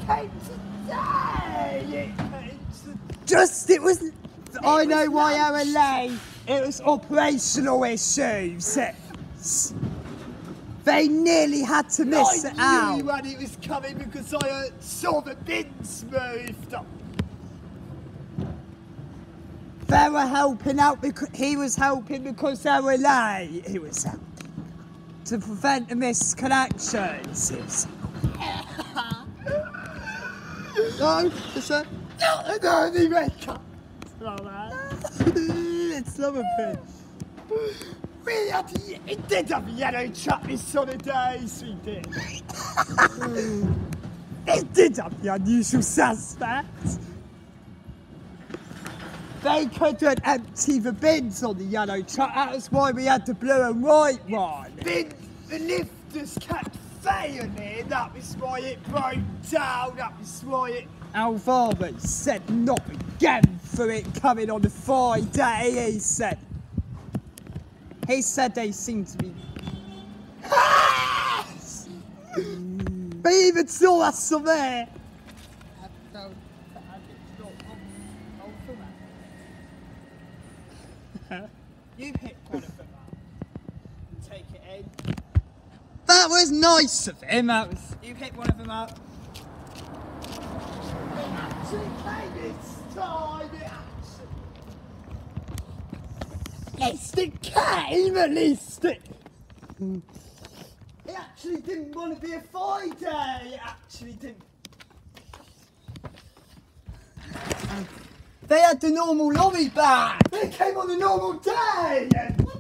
came today. It was... I know why they were late. It was operational issues. They nearly had to miss it out. I knew when it was coming because I saw the bins moved. They were helping out because he was helping because they were late. He was helping to prevent the misconnections. No, it's a... No, they wake up. It's not a bit. We did have a yellow truck this sort of days, we did. It did have the unusual suspects. They couldn't empty the bins on the yellow truck, that was why we had the blue and white one. The lifters kept failing, that was why it broke down, that was why it... Alvaro said not again for it coming on a Friday, he said. He said they seem to be... They even saw us from there. You pick one of them up and take it in. That was nice of him, that was... You pick one of them up. It actually came this time, At least it actually didn't want to be a Friday, it actually didn't. They had the normal lorry back. They came on the normal day.